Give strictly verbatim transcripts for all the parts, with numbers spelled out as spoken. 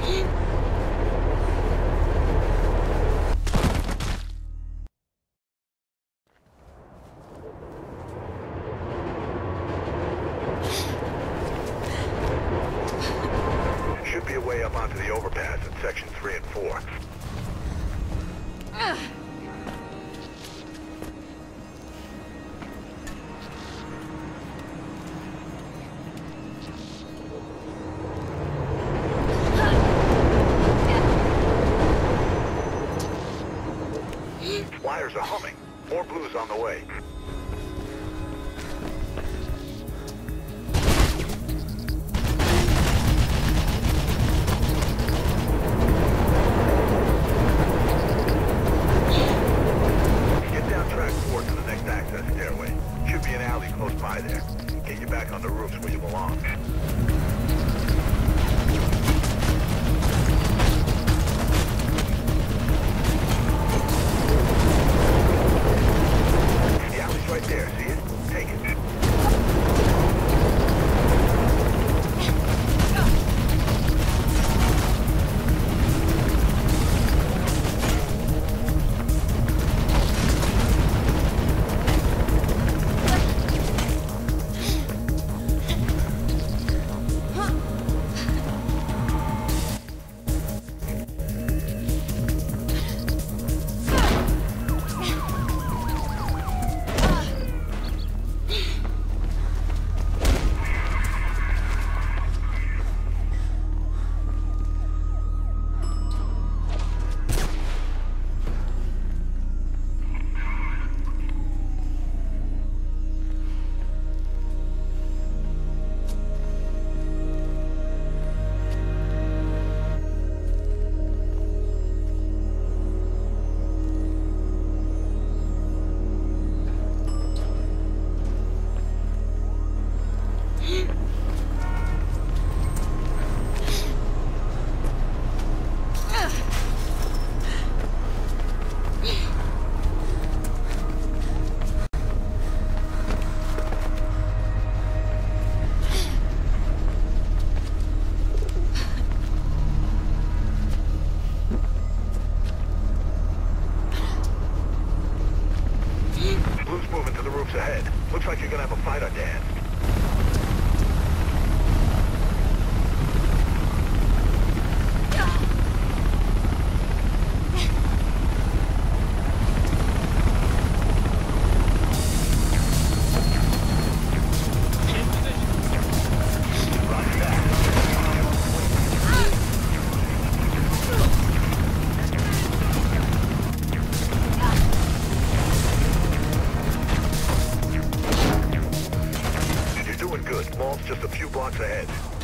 Should be a way up onto the overpass in section three and four. Wires are humming. More blues on the way. Get down track four to the next access stairway. Should be an alley close by there. Get you back on the roofs where you belong. Right there, see it? Take it. Ahead. Looks like you're gonna have a fight on your hands. Mall's just a few blocks ahead.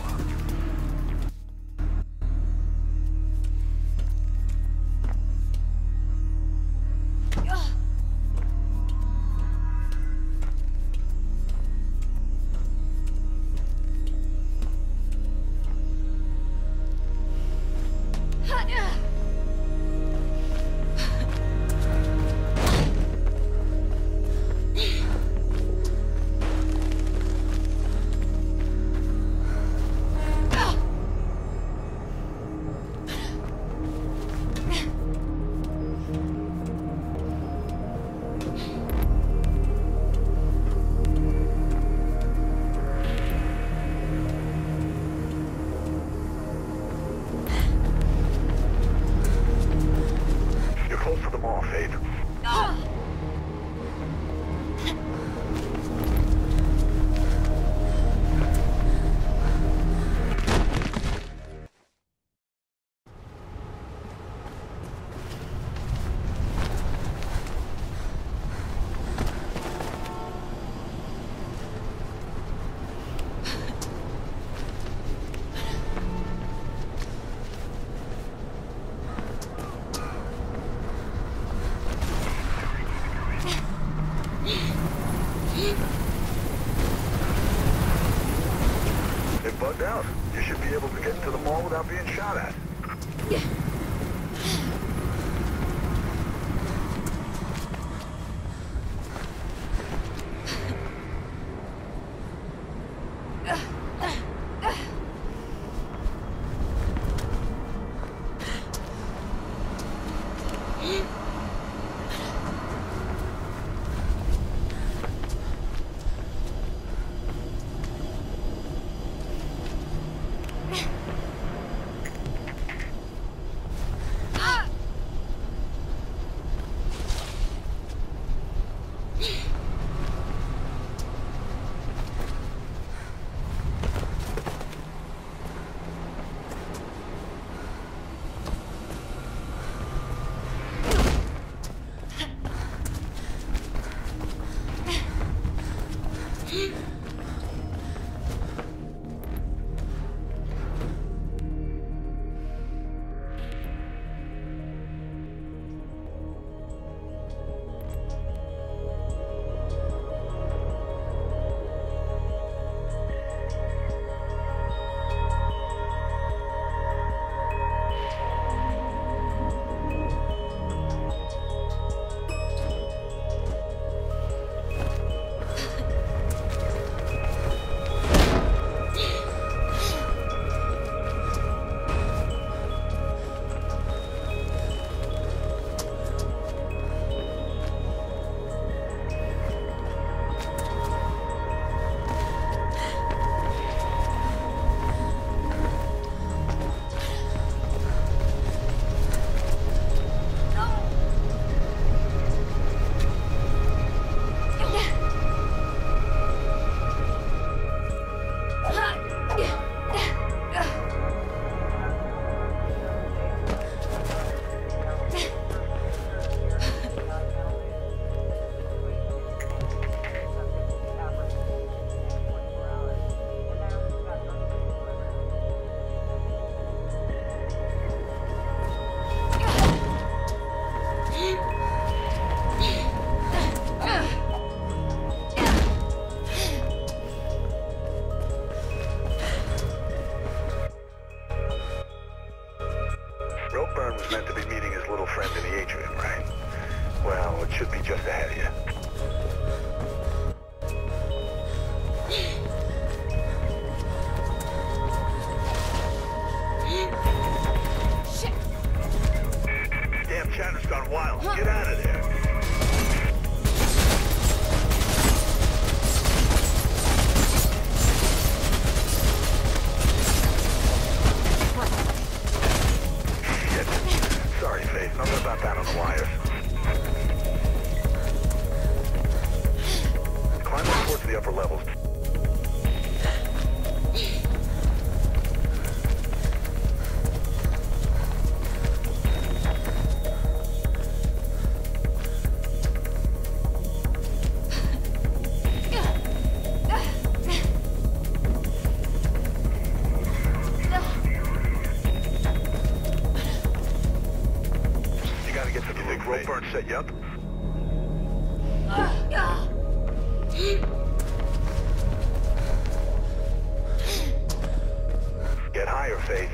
It bugged out. You should be able to get into the mall without being shot at. Yeah. Ropeburn was meant to be meeting his little friend in the atrium, right? Well, it should be just ahead of you. Damn chatter's gone wild. Get out of there. Shit. Sorry, Faith. Nothing about that on the wires. Climb up towards the upper levels. Ropeburn set you up? Get higher, Faith.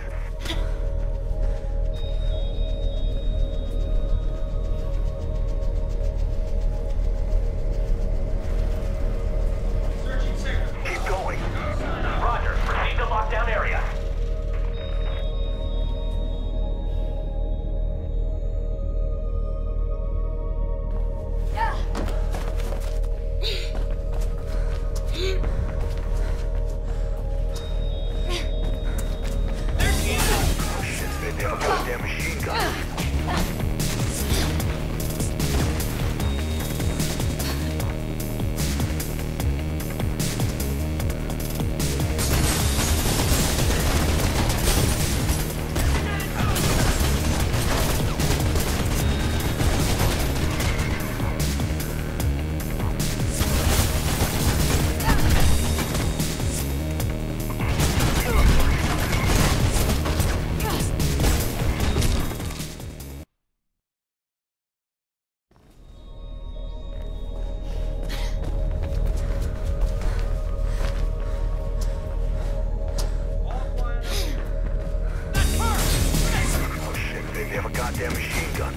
Searching sector. Keep going. Roger. Proceed to lockdown area. They have a goddamn machine gun.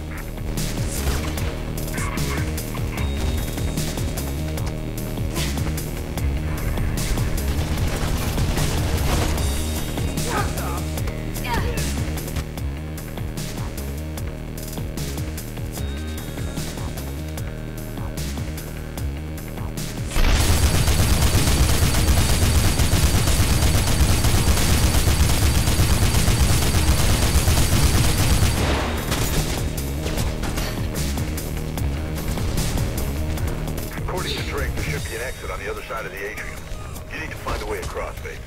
According to Drake, there should be an exit on the other side of the atrium. You need to find a way across, Faith.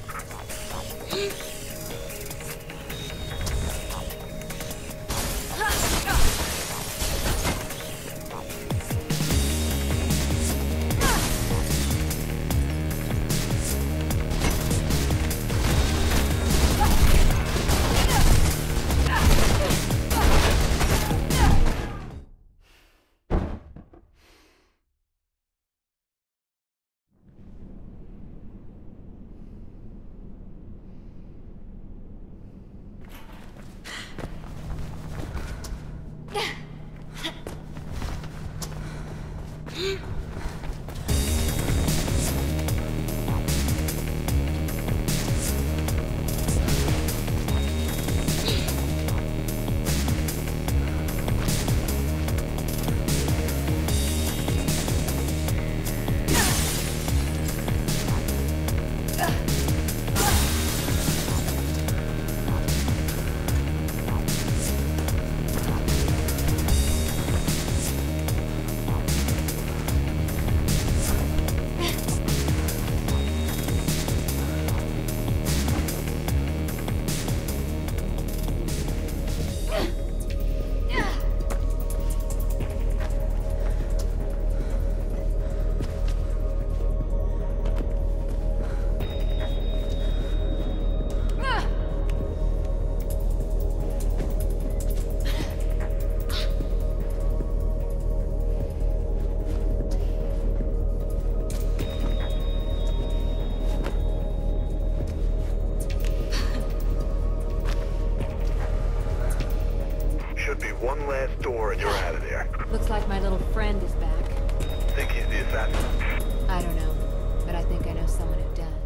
Should be one last door and you're out of there. Looks like my little friend is back. Think he's the assassin? I don't know, but I think I know someone who does.